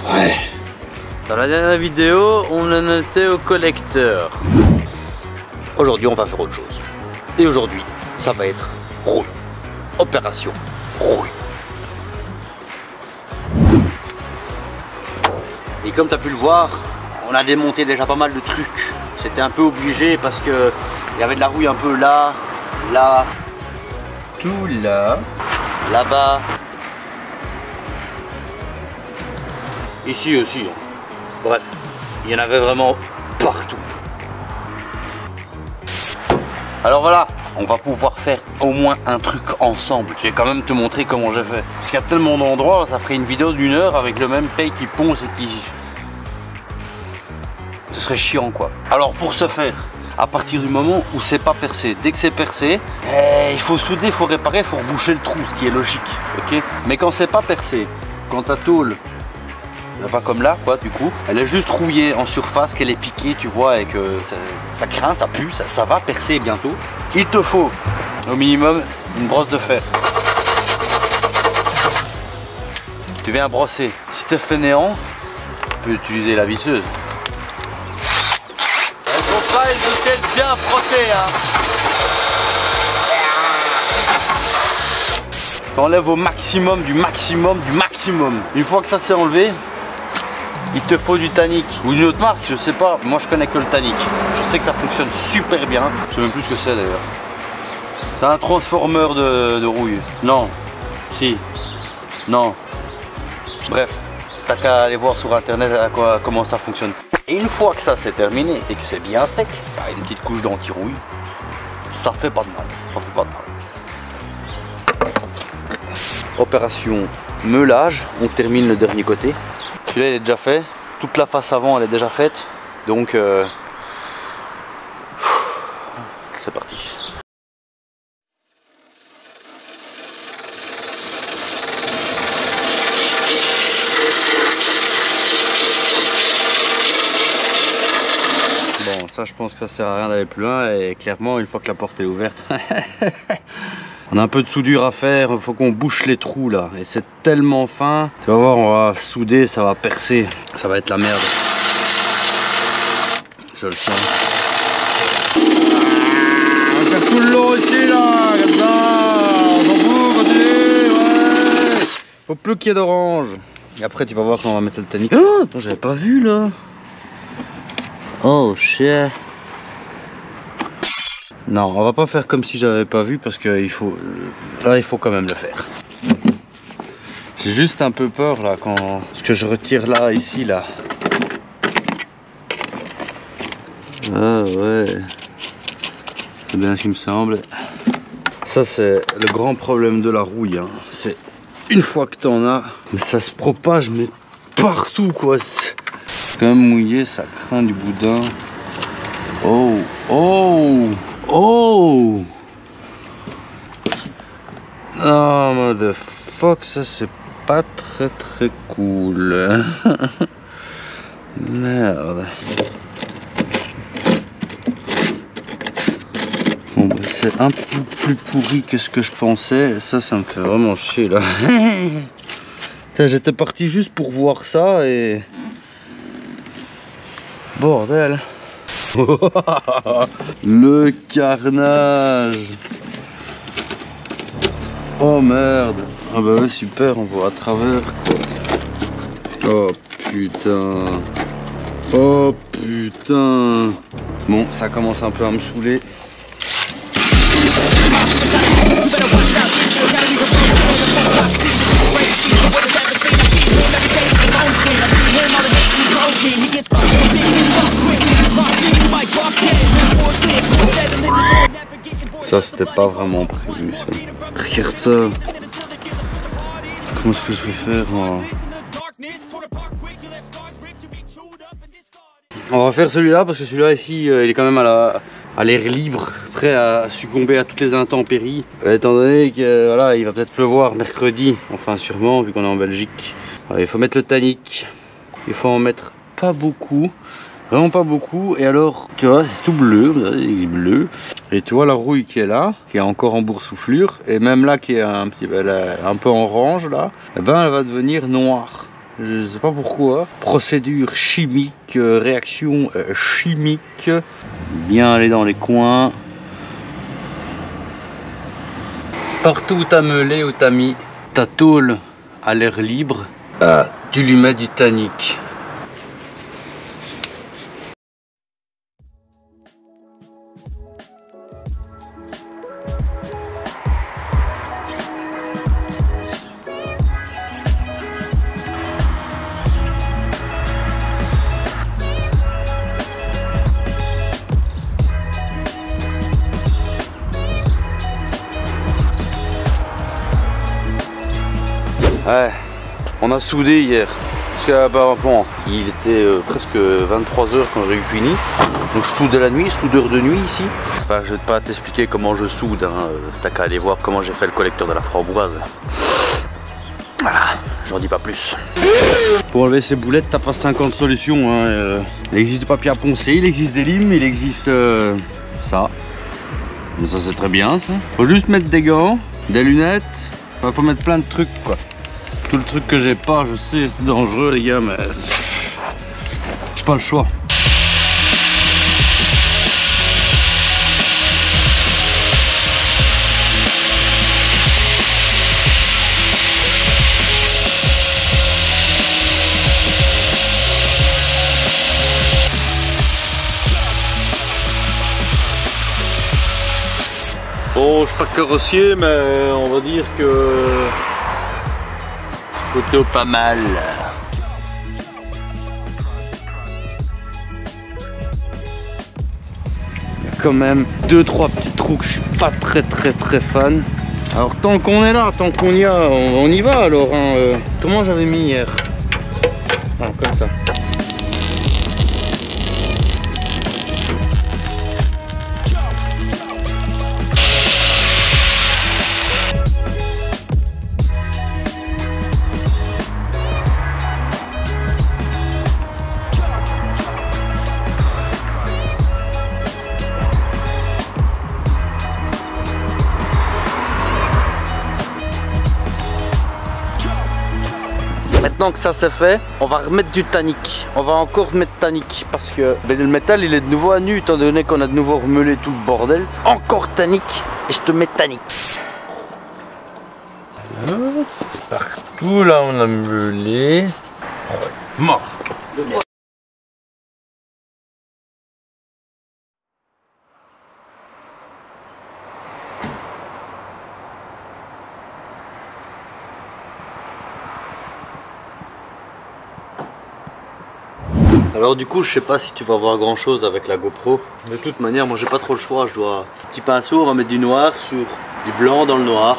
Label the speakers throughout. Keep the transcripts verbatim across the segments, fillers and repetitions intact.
Speaker 1: Ouais. Dans la dernière vidéo, on en était au collecteur. Aujourd'hui, on va faire autre chose. Et aujourd'hui, ça va être rouille. Opération rouille. Et comme tu as pu le voir, on a démonté déjà pas mal de trucs. C'était un peu obligé parce que il y avait de la rouille un peu là, là, tout là, là-bas. Ici aussi. Bref, il y en avait vraiment partout. Alors voilà, on va pouvoir faire au moins un truc ensemble. Je vais quand même te montrer comment j'ai fait. Parce qu'il y a tellement d'endroits, ça ferait une vidéo d'une heure avec le même paye qui ponce et qui... Ce serait chiant quoi. Alors pour ce faire, à partir du moment où c'est pas percé, dès que c'est percé, eh, il faut souder, il faut réparer, il faut reboucher le trou, ce qui est logique. Ok. Mais quand c'est pas percé, quand ta tôle, pas comme là quoi, du coup, elle est juste rouillée en surface, qu'elle est piquée, tu vois, et que ça, ça craint, ça pue, ça, ça va percer bientôt. Il te faut au minimum une brosse de fer. Tu viens brosser. Si tu es fainéant, tu peux utiliser la visseuse. Il faut pas hésiter de bien frotter, hein. Enlève au maximum du maximum du maximum. Une fois que ça s'est enlevé, il te faut du tannic ou une autre marque, je sais pas. Moi je connais que le tannic. Je sais que ça fonctionne super bien. Je sais même plus ce que c'est d'ailleurs. C'est un transformeur de, de rouille. Non. Si. Non. Bref, t'as qu'à aller voir sur internet à quoi, comment ça fonctionne. Et une fois que ça c'est terminé et que c'est bien sec, bah, une petite couche d'anti-rouille, ça fait pas de mal. Ça fait pas de mal. Opération meulage, on termine le dernier côté. Celui-là il est déjà fait, toute la face avant elle est déjà faite, donc euh, c'est parti. Bon, ça je pense que ça sert à rien d'aller plus loin et clairement une fois que la porte est ouverte, on a un peu de soudure à faire, il faut qu'on bouche les trous là et c'est tellement fin. Tu vas voir, on va souder, ça va percer, ça va être la merde. Je le sens. Ah, on va faire tout le long ici là, comme ça. On s'en fout, continue, ouais. Faut plus qu'il y ait d'orange. Et après tu vas voir quand on va mettre le tannic. Oh, attends, j'avais pas vu là. Oh shit. Non, on va pas faire comme si j'avais pas vu parce que il faut, là il faut quand même le faire. J'ai juste un peu peur là quand ce que je retire là, ici là. Ah ouais, c'est bien ce qui me semble. Ça c'est le grand problème de la rouille, hein. C'est une fois que t'en as, mais ça se propage mais partout quoi. C'est quand même mouillé, ça craint du boudin. Oh, oh. Oh! Oh, motherfuck, ça c'est pas très très cool. Merde. Bon, bah, c'est un peu plus pourri que ce que je pensais. Ça, ça me fait vraiment chier là. J'étais parti juste pour voir ça et. Bordel! Le carnage. Oh merde. Ah bah ouais, super, on voit à travers quoi. Oh putain. Oh putain. Bon, ça commence un peu à me saouler. Ça c'était pas vraiment prévu ça. Regarde ça. Comment est-ce que je vais faire moi? On va faire celui-là parce que celui-là ici euh, il est quand même à la à l'air libre, prêt à succomber à toutes les intempéries. Euh, étant donné que euh, voilà, il va peut-être pleuvoir mercredi, enfin sûrement vu qu'on est en Belgique. Alors, il faut mettre le tannic. Il faut en mettre pas beaucoup. Vraiment pas beaucoup. Et alors, tu vois, c'est tout bleu, c'est bleu. Et tu vois la rouille qui est là, qui est encore en boursouflure. Et même là, qui est un petit peu, un peu orange là, et ben elle va devenir noire. Je sais pas pourquoi. Procédure chimique, euh, réaction euh, chimique. Bien aller dans les coins. Partout où t'as meulé, où t'as mis ta tôle à l'air libre, ah, tu lui mets du tannique. Ouais, on a soudé hier, parce que bah, bon, il était euh, presque vingt-trois heures quand j'ai eu fini, donc je soude la nuit, soudeur de nuit ici. Enfin, je vais pas t'expliquer comment je soude, hein. T'as qu'à aller voir comment j'ai fait le collecteur de la framboise. Voilà, j'en dis pas plus. Pour enlever ces boulettes, t'as pas cinquante solutions, hein. euh, il existe du papier à poncer, il existe des limes, il existe euh, ça. Mais ça c'est très bien ça. Faut juste mettre des gants, des lunettes, enfin, faut mettre plein de trucs quoi. Tout le truc que j'ai pas, je sais, c'est dangereux les gars, mais j'ai pas le choix. Bon, je suis pas carrossier, mais on va dire que plutôt pas mal. Il y a quand même deux trois petits trous que je suis pas très très très fan. Alors tant qu'on est là, tant qu'on y a, on, on y va alors. Hein. Euh, comment j'avais mis hier? Ah, comme ça. Maintenant que ça c'est fait, on va remettre du tannique. On va encore mettre tannique parce que ben, le métal il est de nouveau à nu étant donné qu'on a de nouveau remeulé tout le bordel. Encore tannique et je te mets tannique. Partout là on a meulé. Oh, morte. Alors du coup je sais pas si tu vas voir grand chose avec la GoPro. De toute manière moi j'ai pas trop le choix, je dois... Petit pinceau, on va mettre du noir sur du blanc dans le noir.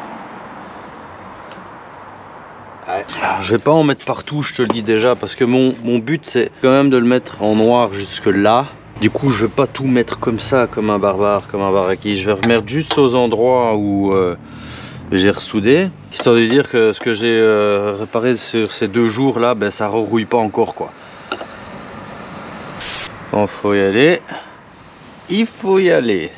Speaker 1: Ouais. Alors, je vais pas en mettre partout, je te le dis déjà, parce que mon, mon but c'est quand même de le mettre en noir jusque là. Du coup je vais pas tout mettre comme ça, comme un barbare, comme un baraki. Je vais remettre juste aux endroits où euh, j'ai ressoudé, histoire de dire que ce que j'ai euh, réparé sur ces deux jours là, ben, ça rerouille pas encore quoi. Il faut y aller, il faut y aller.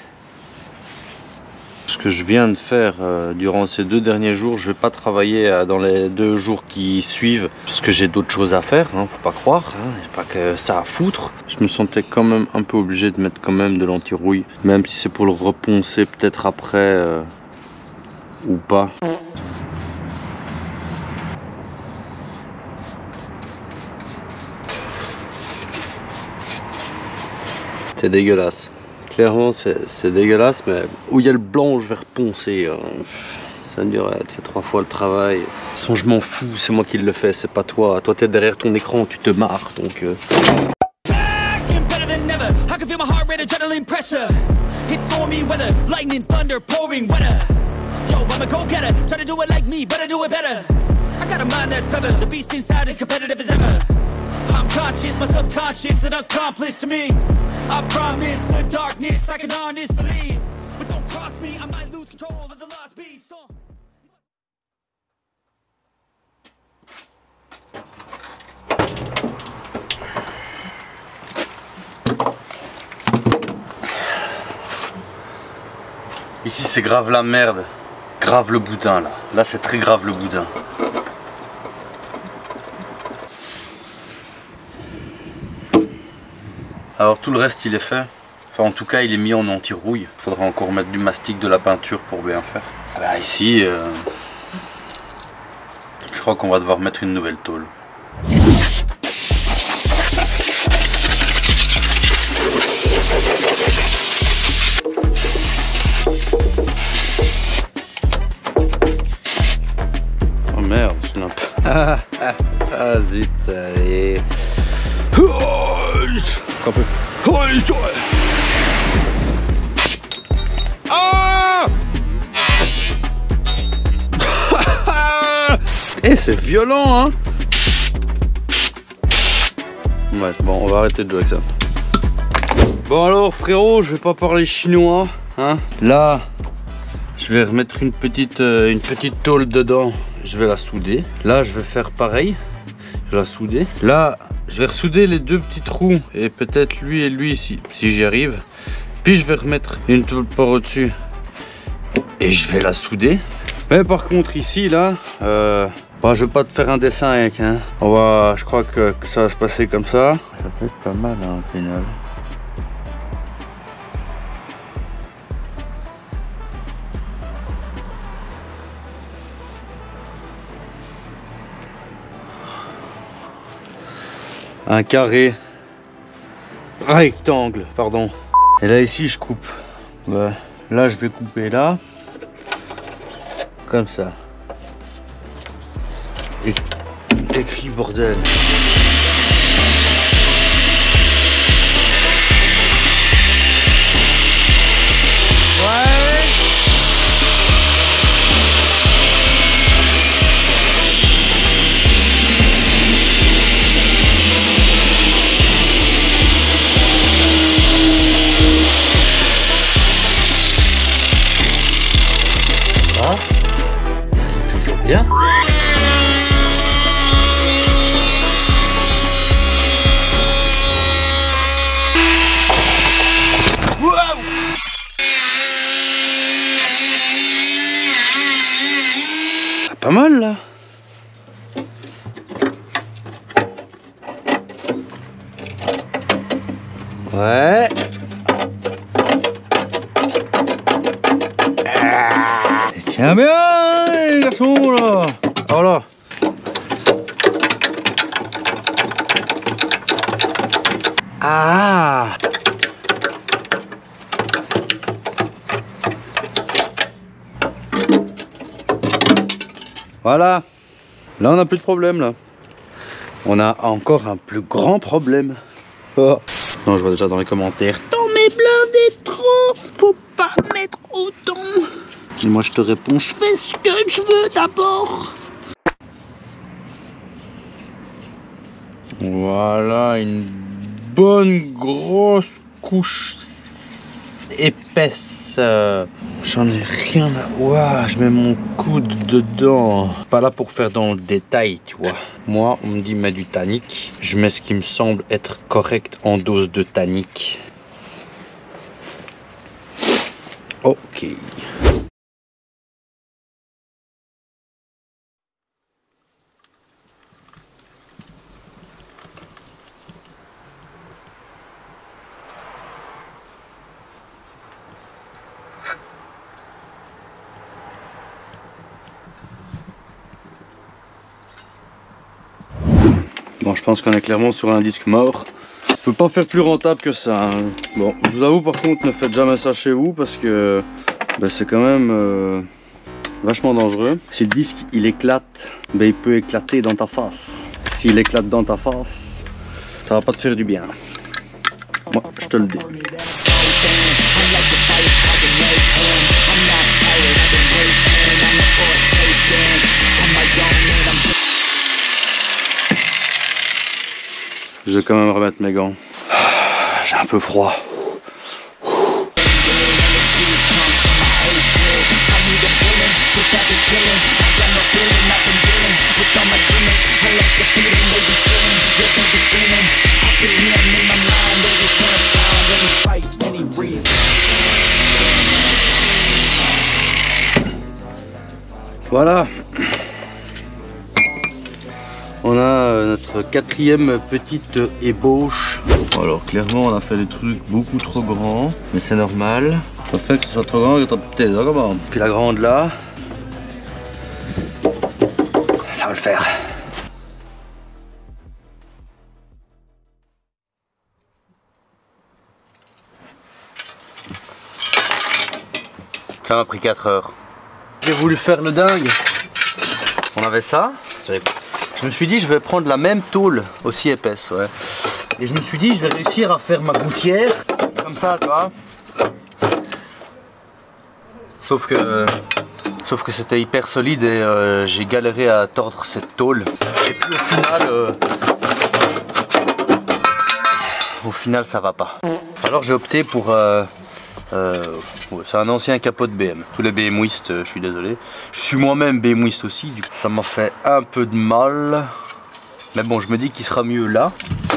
Speaker 1: Ce que je viens de faire euh, durant ces deux derniers jours, je vais pas travailler euh, dans les deux jours qui suivent parce que j'ai d'autres choses à faire, hein, faut pas croire, hein, j'ai pas que ça à foutre. Je me sentais quand même un peu obligé de mettre quand même de l'anti-rouille, même si c'est pour le reponcer peut-être après euh, ou pas. C'est dégueulasse. Clairement, c'est dégueulasse, mais où il y a le blanc, je vais reponcer. Hein. Ça me dirait, tu fais trois fois le travail. De toute façon, je m'en fous, c'est moi qui le fais, c'est pas toi. Toi, t'es derrière ton écran, tu te marres, donc... Euh...
Speaker 2: I'm conscious, my subconscious, an accomplice to me. I promise the darkness I can honest believe. But don't cross me, I might lose control of the lost beast.
Speaker 1: Ici c'est grave la merde. Grave le boudin là. Là c'est très grave le boudin. Alors tout le reste il est fait. Enfin en tout cas il est mis en anti-rouille. Il faudra encore mettre du mastic, de la peinture pour bien faire. Ah bah ici, euh, je crois qu'on va devoir mettre une nouvelle tôle. Oh merde, je n'ai pas... Ah, ah, ah zut, allez. Un peu. Ah. Eh, c'est violent, hein. Ouais, bon, on va arrêter de jouer avec ça. Bon alors, frérot, je vais pas parler chinois, hein. Là, je vais remettre une petite, euh, une petite tôle dedans. Je vais la souder. Là, je vais faire pareil. Je vais la souder. Là, je vais ressouder les deux petits trous et peut-être lui et lui si, si j'y arrive. Puis je vais remettre une tôle par au-dessus et je vais la souder. Mais par contre ici là, euh, bah, je vais pas te faire un dessin avec. Hein. On va, je crois que, que ça va se passer comme ça. Ça peut être pas mal hein, au final. Un carré rectangle, pardon. Et là ici je coupe. Ouais. Là je vais couper là, comme ça. Et écrit bordel. Bien. Wow. C'est pas mal là. Ouais. Ah, tiens bien. Garçon là, voilà. Ah. Voilà. Là on n'a plus de problème là. On a encore un plus grand problème. Oh. Non, je vois déjà dans les commentaires. T'en mets blindé trop. Faut pas mettre autant. Et moi je te réponds, je fais ce que je veux d'abord. Voilà, une bonne grosse couche épaisse. J'en ai rien à... Ouah, je mets mon coude dedans. Pas là pour faire dans le détail, tu vois. Moi, on me dit mets du tannique. Je mets ce qui me semble être correct en dose de tannique. Ok. Bon, je pense qu'on est clairement sur un disque mort. Je peux pas faire plus rentable que ça. Hein. Bon, je vous avoue par contre, ne faites jamais ça chez vous parce que ben, c'est quand même euh, vachement dangereux. Si le disque il éclate, ben, il peut éclater dans ta face. S'il éclate dans ta face, ça va pas te faire du bien. Moi, je te le dis. Je vais quand même remettre mes gants. J'ai un peu froid. Voilà. On a notre notre quatrième petite ébauche. Alors clairement on a fait des trucs beaucoup trop grands, mais c'est normal. Ça fait que ce soit trop grand, que peut-être comment. Puis la grande là, ça va le faire. Ça m'a pris quatre heures. J'ai voulu faire le dingue. On avait ça. Je me suis dit je vais prendre la même tôle aussi épaisse, ouais. Et je me suis dit je vais réussir à faire ma gouttière comme ça, tu vois. Sauf que sauf que c'était hyper solide et euh, j'ai galéré à tordre cette tôle. Et puis au final euh, au final ça va pas. Alors j'ai opté pour euh, Euh, ouais, c'est un ancien capot de B M. Tous les BMwistes, euh, je suis désolé. Je suis moi-même BMwiste aussi, du coup ça m'a fait un peu de mal. Mais bon, je me dis qu'il sera mieux là.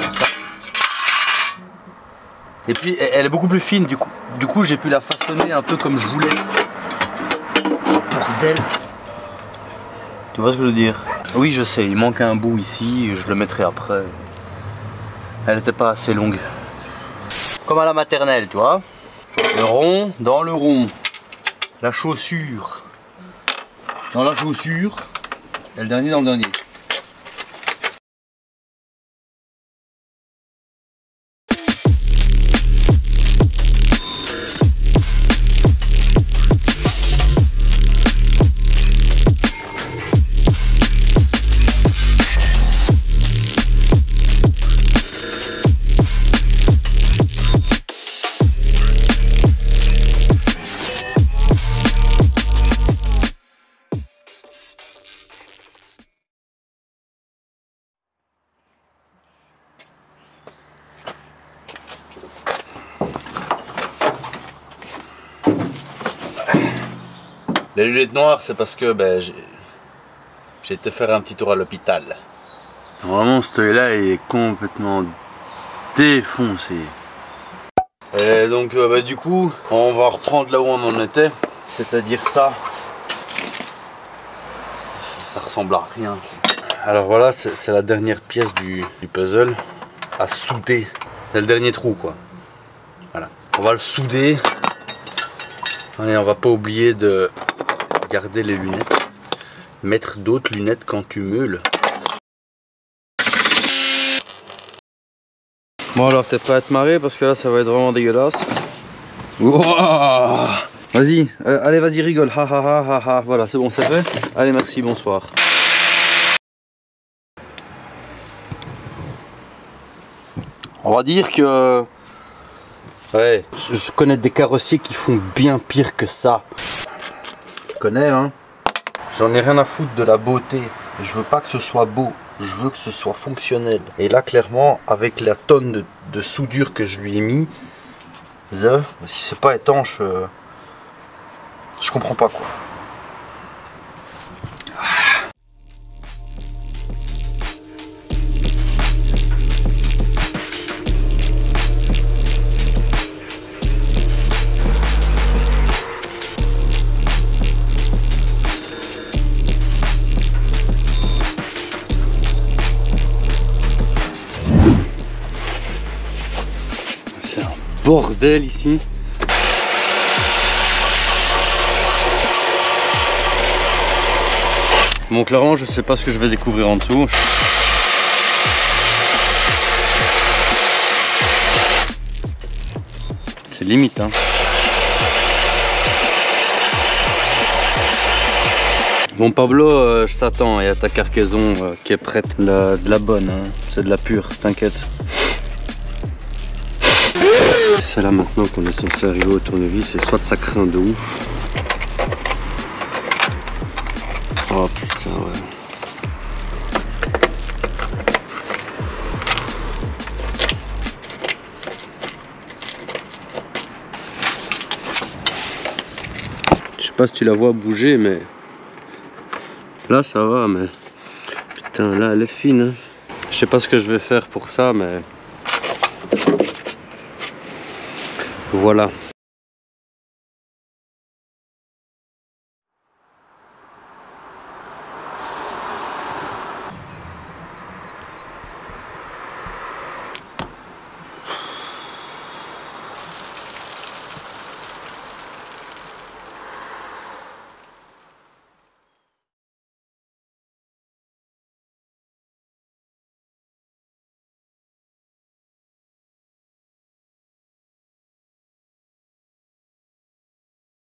Speaker 1: Et puis elle est beaucoup plus fine, du coup, du coup j'ai pu la façonner un peu comme je voulais. Bordel. Tu vois ce que je veux dire? Oui, je sais, il manque un bout ici, je le mettrai après. Elle n'était pas assez longue. Comme à la maternelle, tu vois. Le rond dans le rond. La chaussure dans la chaussure. Et le dernier dans le dernier. Les lunettes noires, c'est parce que ben, j'ai été faire un petit tour à l'hôpital. Vraiment, ce œil-là est complètement défoncé. Et donc, euh, ben, du coup, on va reprendre là où on en était, c'est-à-dire ça. Ça ressemble à rien. Alors voilà, c'est la dernière pièce du, du puzzle à souder. C'est le dernier trou, quoi. Voilà. On va le souder. Et on va pas oublier de garder les lunettes, mettre d'autres lunettes quand tu meules. Bon alors peut-être pas être marré parce que là ça va être vraiment dégueulasse. Wow, vas-y, euh, allez vas-y rigole, ha ha ha ha ha, voilà c'est bon c'est fait. Allez merci, bonsoir. On va dire que ouais, je, je connais des carrossiers qui font bien pire que ça. Connais, hein. J'en ai rien à foutre de la beauté. Je veux pas que ce soit beau, je veux que ce soit fonctionnel. Et là clairement avec la tonne de, de soudure que je lui ai mis, the, si c'est pas étanche, euh, je comprends pas quoi. Bordel ici. Bon clairement je sais pas ce que je vais découvrir en dessous. C'est limite hein. Bon Pablo, euh, je t'attends, il y a ta cargaison euh, qui est prête, la, de la bonne, hein. C'est de la pure, t'inquiète. C'est là maintenant qu'on est censé arriver au tournevis et soit ça craint de ouf. Oh putain ouais. Je sais pas si tu la vois bouger mais là ça va mais putain là elle est fine. Hein. Je sais pas ce que je vais faire pour ça mais voilà.